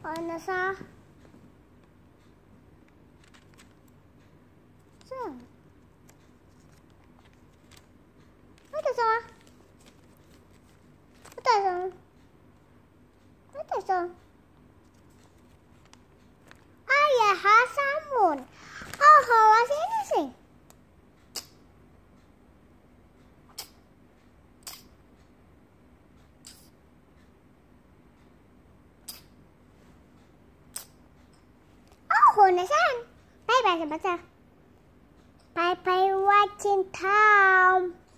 Nasa. Ayah Hasamun. Oh, hawa sini sih. Oh, nasan? Bye bye, sahabat. Bye bye watching time.